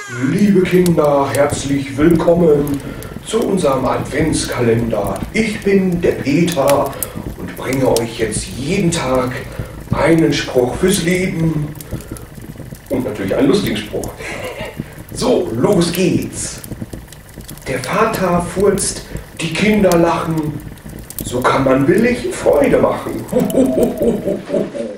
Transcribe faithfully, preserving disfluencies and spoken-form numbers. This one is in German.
Liebe Kinder, herzlich willkommen zu unserem Adventskalender. Ich bin der Peter und bringe euch jetzt jeden Tag einen Spruch fürs Leben und natürlich einen lustigen Spruch. So, los geht's. Der Vater furzt, die Kinder lachen, so kann man billig Freude machen.